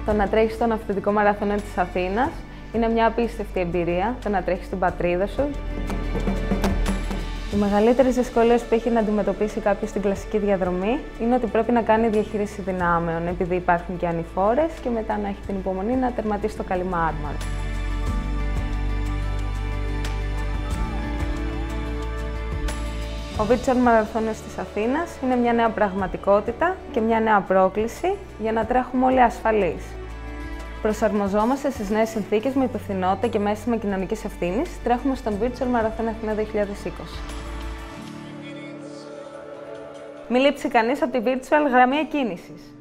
Το να τρέχεις στον αυθεντικό μαραθώνα της Αθήνας είναι μια απίστευτη εμπειρία, το να τρέχεις στην πατρίδα σου. Οι μεγαλύτερες δυσκολίες που έχει να αντιμετωπίσει κάποιος στην κλασική διαδρομή είναι ότι πρέπει να κάνει διαχείριση δυνάμεων, επειδή υπάρχουν και ανηφόρες, και μετά να έχει την υπομονή να τερματίσει το καλυμάρμαρο. Ο Virtual Marathon της Αθήνας είναι μια νέα πραγματικότητα και μια νέα πρόκληση για να τρέχουμε όλοι ασφαλείς. Προσαρμοζόμαστε στις νέες συνθήκες με υπευθυνότητα και με αίσθημα κοινωνικής ευθύνης. Τρέχουμε στον Virtual Marathon Αθήνα 2020. Μην λείψει κανείς από τη Virtual γραμμή εκκίνησης.